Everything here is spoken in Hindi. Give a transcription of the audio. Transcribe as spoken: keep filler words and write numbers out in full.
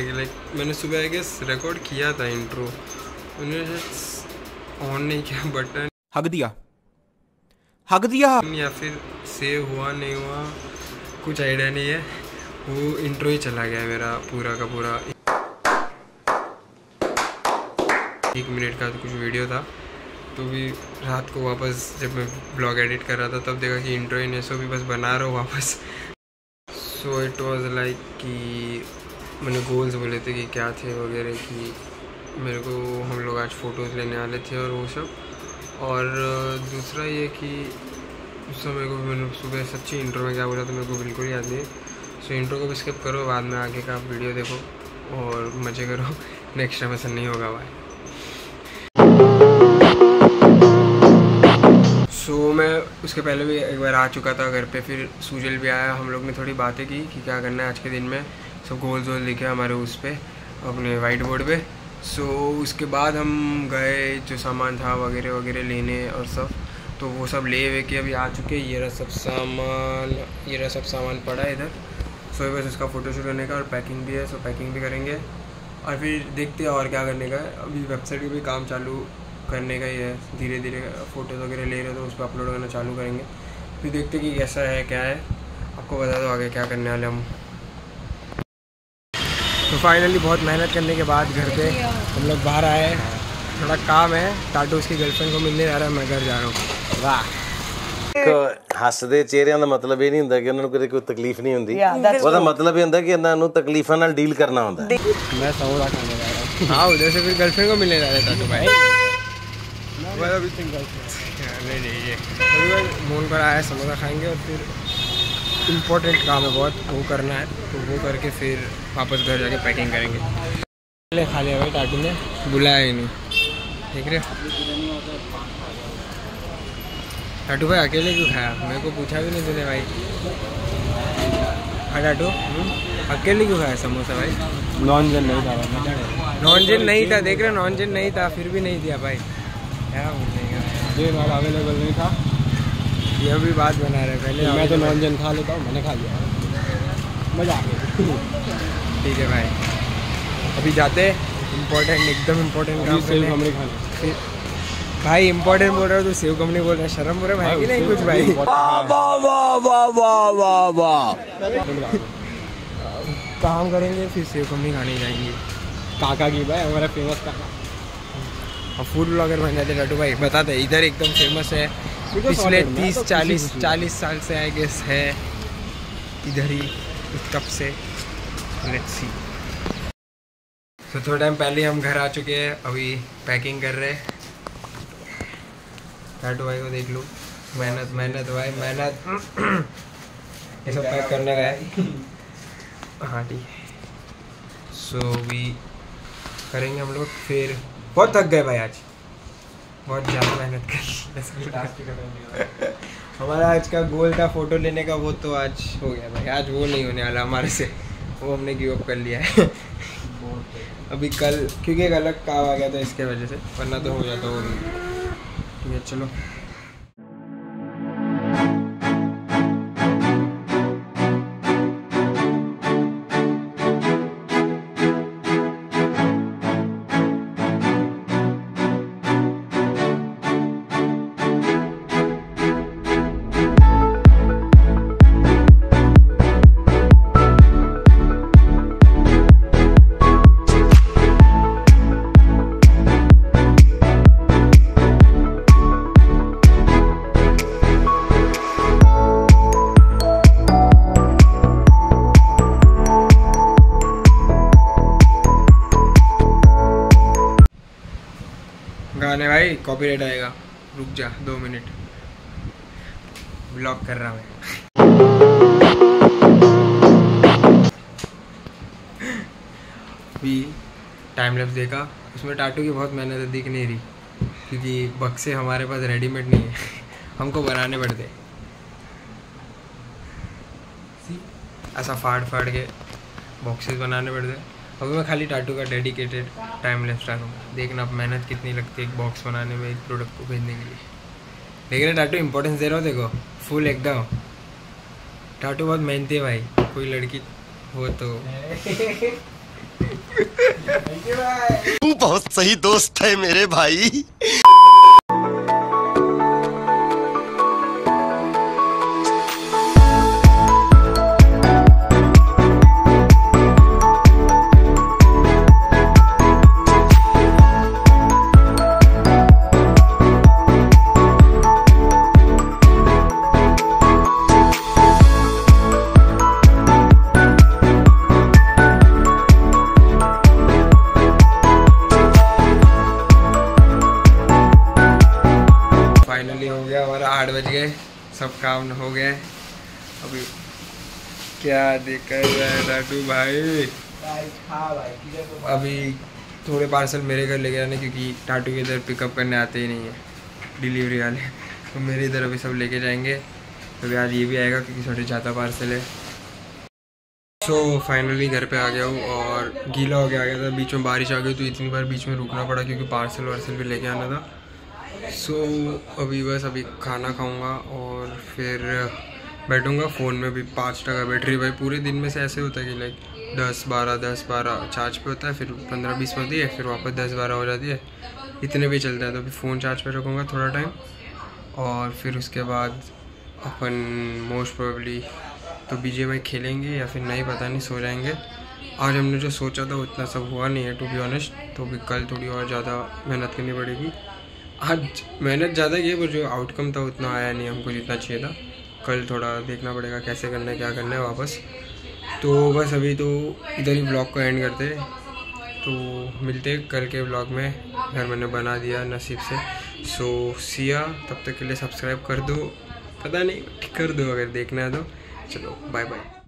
कि लाइक मैंने सुबह आई गेस रिकॉर्ड किया था इंट्रो, उन्होंने ऑन नहीं किया बटन, हग दिया हग दिया या फिर सेव हुआ नहीं हुआ कुछ आइडिया नहीं है। वो इंट्रो ही चला गया मेरा पूरा का पूरा। एक मिनट का तो कुछ वीडियो था, तो भी रात को वापस जब मैं ब्लॉग एडिट कर रहा था तब देखा कि इंट्रो ही नहीं, सो भी बस बना रहा हूँ वापस। सो इट वाज लाइक कि मैंने गोल्स बोले थे कि क्या थे वगैरह, कि मेरे को हम लोग आज फ़ोटोज़ लेने वाले थे और वो सब। और दूसरा ये कि उस समय को मैंने सुबह सच्ची इंट्रो में क्या बोला तो मेरे को बिल्कुल याद नहीं। सो इंट्रो को भी स्किप करो, बाद में आगे का वीडियो देखो और मज़े करो। नेक्स्ट टाइम ऐसा नहीं होगा भाई। सो so, मैं उसके पहले भी एक बार आ चुका था घर पे, फिर सूजल भी आया, हम लोग ने थोड़ी बातें की कि क्या करना है आज के दिन में। सब गोल्स वोल लिखे हमारे उस पर अपने वाइट बोर्ड पे। सो so, उसके बाद हम गए जो सामान था वगैरह वगैरह लेने और सब, तो वो सब ले वे के अभी आ चुके। ये रहा सब सामान, ये रहा सब सामान पड़ा है इधर। सो so, बस उसका फ़ोटोशूट करने का और पैकिंग भी है, सो so, पैकिंग भी करेंगे और फिर देखते हैं और क्या करने का है। अभी वेबसाइट का भी काम चालू करने का ही है, धीरे धीरे फ़ोटोज़ वगैरह ले रहे तो उस पर अपलोड करना चालू करेंगे। फिर देखते कि कैसा है क्या है, आपको बता दो आगे क्या करने वाले हम। तो फाइनली बहुत मेहनत करने के बाद घर पे हम लोग बाहर आए, थोड़ा काम है। टाटू उसकी गर्लफ्रेंड को मिलने जा रहा है, मैं घर जा रहा हूँ। वाह, ਹੱਸਦੇ ਚਿਹਰਿਆਂ ਦਾ ਮਤਲਬ ਇਹ ਨਹੀਂ ਹੁੰਦਾ ਕਿ ਉਹਨਾਂ ਨੂੰ ਕਦੇ ਕੋਈ ਤਕਲੀਫ ਨਹੀਂ ਹੁੰਦੀ, ਉਹਦਾ ਮਤਲਬ ਇਹ ਹੁੰਦਾ ਕਿ ਇਹਨਾਂ ਨੂੰ ਤਕਲੀਫਾਂ ਨਾਲ ਡੀਲ ਕਰਨਾ ਹੁੰਦਾ। मैं समोसा खाने जा रहा हूँ। हाँ, उधर से फिर गर्लफ्रेंड को मिलने जा रहा था। तो भाई नहीं नहीं ये मून पर आया, समोसा खाएंगे और फिर इम्पोर्टेंट काम है बहुत, वो करना है, तो वो करके फिर वापस घर जाके पैकिंग करेंगे। पहले खा लिया भाई, टाटू ने बुलाया ही नहीं, देख रहे टाटू भाई अकेले क्यों खाया, मेरे को पूछा भी नहीं तूने भाई। हाँ टाटू अकेले क्यों खाया समोसा भाई? नॉन जेन नहीं था, नॉन जेन नहीं था, देख रहे नॉन जेन नहीं था, फिर भी नहीं दिया भाई, क्या बोलेगा। ये बार अवेलेबल नहीं था, ये भी बात बना रहे पहले। मैं तो नॉन जेन खा लेता हूँ, मैंने खा लिया, मज़ा आ गया। ठीक है भाई, अभी जाते इम्पोर्टेंट एकदम इम्पोर्टेंट काम सेव कमरे खाने। फिर भाई इम्पोर्टेंट बोल रहा है तो सेव कंपनी बोल रहा है, शर्म हो रहा है भाई कि नहीं कुछ भाई। काम करेंगे फिर सेव कंपनी खाने जाएंगे। काका की भाई, हमारा फेमस काका। और फूड ब्लॉगर बन जाते टाटू भाई, बताते इधर एकदम फेमस है, पिछले तीस चालीस चालीस साल से आई गेस है इधर ही, कब से लेट्स सी। तो थोड़ा टाइम पहले हम घर आ चुके हैं, अभी पैकिंग कर रहे हैं। टाटू भाई को देख लो, मेहनत मेहनत भाई मेहनत। ये सब पैक करने का है। हाँ ठीक है, सो भी करेंगे हम लोग। फिर बहुत थक गए भाई आज, बहुत ज़्यादा मेहनत कर। हमारा आज का गोल था फ़ोटो लेने का, वो तो आज हो गया भाई। आज वो नहीं होने वाला हमारे से, वो हमने गिव अप कर लिया है। अभी कल क्योंकि एक अलग काम आ गया था इसके वजह से, वरना तो हो जाता वो भी। ठीक है चलो। गाने भाई कॉपीराइट आएगा, रुक जा दो मिनट, ब्लॉग कर रहा मैं। अभी टाइम लैप्स देखा, उसमें टाटू की बहुत मेहनत दिख नहीं रही क्योंकि बक्से हमारे पास रेडीमेड नहीं है, हमको बनाने पड़ते ऐसा फाड़ फाड़ के बॉक्सेस बनाने पड़ते। अभी मैं खाली टाटू का डेडिकेटेड टाइम लैप्स डालूंगा, देखना आप मेहनत कितनी लगती है एक बॉक्स बनाने में, एक प्रोडक्ट को भेजने के लिए। देख रहे टाटू इंपॉर्टेंस दे रहा हो, देखो फुल एकदम। टाटू बहुत मेहनती है भाई, कोई लड़की हो तो तू बहुत सही दोस्त है मेरे भाई। फाइनली हो गया हमारा, आठ बज गए, सब काम हो गए। अभी क्या दिक्कत है टाटू भाई? अभी थोड़े पार्सल मेरे घर ले गया ना, क्योंकि टाटू के इधर पिकअप करने आते ही नहीं है डिलीवरी वाले, तो मेरे इधर अभी सब लेके जाएंगे। तो आज ये भी आएगा क्योंकि थोड़े ज़्यादा पार्सल है। सो so, फाइनली घर पे आ गया हूँ और गीला हो गया आ गया था, बीच में बारिश आ गई तो इतनी बार बीच में रुकना पड़ा क्योंकि पार्सल वार्सल भी लेके आना था। सो so, अभी बस अभी खाना खाऊंगा और फिर बैठूंगा। फ़ोन में भी पाँच टका बैटरी भाई, पूरे दिन में से ऐसे होता है कि लाइक दस बारह दस बारह चार्ज पे होता है, फिर पंद्रह बीस होती है, फिर वापस दस बारह हो जाती है, इतने भी चलता है। तो अभी फ़ोन चार्ज पे रखूँगा थोड़ा टाइम और फिर उसके बाद अपन मोस्ट प्रोबेबली तो बीजीएमआई खेलेंगे या फिर नहीं पता नहीं, सो जाएंगे। आज हमने जो सोचा था उतना सब हुआ नहीं है टू बी ऑनेस्ट, तो भी कल थोड़ी और ज़्यादा मेहनत करनी पड़ेगी। आज मेहनत ज़्यादा की पर जो आउटकम था उतना आया नहीं हमको जितना चाहिए था। कल थोड़ा देखना पड़ेगा कैसे करना है क्या करना है वापस। तो बस अभी तो इधर ही ब्लॉग को एंड करते, तो मिलते कल के ब्लॉग में। घर मैंने बना दिया नसीब से। सो सिया, तब तक के लिए सब्सक्राइब कर दो, पता नहीं कर दो अगर देखना है तो। चलो बाय बाय।